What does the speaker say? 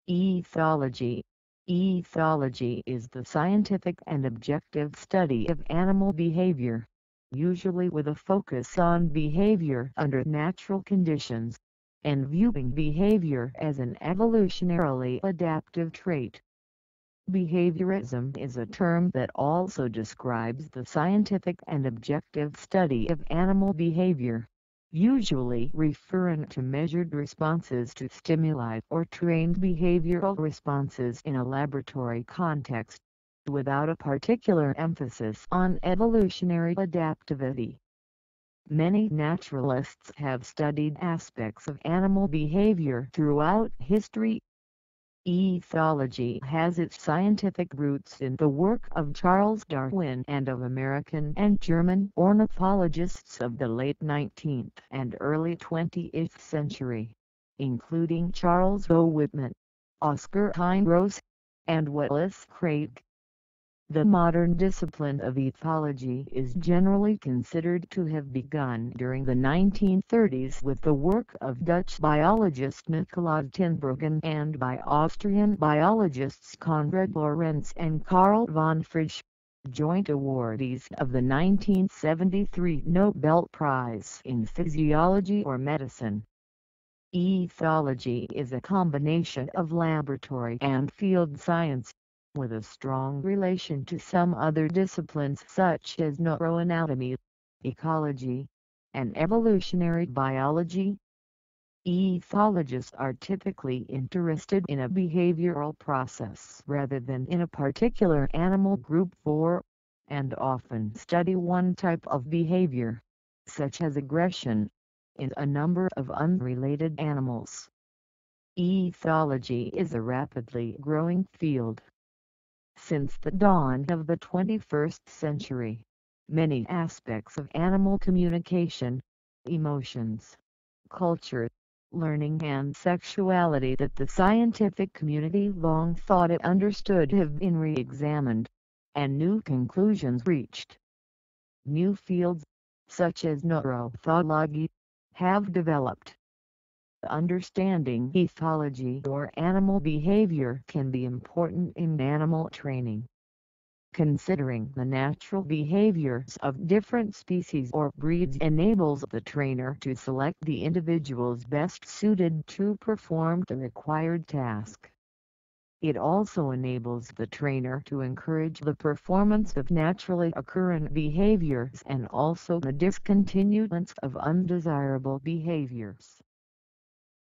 Ethology. Ethology is the scientific and objective study of animal behavior, usually with a focus on behavior under natural conditions, and viewing behavior as an evolutionarily adaptive trait. Behaviorism is a term that also describes the scientific and objective study of animal behavior, usually referring to measured responses to stimuli or trained behavioral responses in a laboratory context, without a particular emphasis on evolutionary adaptivity. Many naturalists have studied aspects of animal behavior throughout history. Ethology has its scientific roots in the work of Charles Darwin and of American and German ornithologists of the late 19th and early 20th century, including Charles Whitman, Oskar Heinroth, and Wallace Craig. The modern discipline of ethology is generally considered to have begun during the 1930s with the work of Dutch biologist Nikolaas Tinbergen and by Austrian biologists Konrad Lorenz and Karl von Frisch, joint awardees of the 1973 Nobel Prize in Physiology or Medicine. Ethology is a combination of laboratory and field science, with a strong relation to some other disciplines such as neuroanatomy, ecology, and evolutionary biology. Ethologists are typically interested in a behavioral process rather than in a particular animal group and often study one type of behavior, such as aggression, in a number of unrelated animals. Ethology is a rapidly growing field. Since the dawn of the 21st century, many aspects of animal communication, emotions, culture, learning and sexuality that the scientific community long thought it understood have been re-examined, and new conclusions reached. New fields, such as neuroanatomy, have developed. Understanding ethology or animal behavior can be important in animal training. Considering the natural behaviors of different species or breeds enables the trainer to select the individuals best suited to perform the required task. It also enables the trainer to encourage the performance of naturally occurring behaviors and also the discontinuance of undesirable behaviors.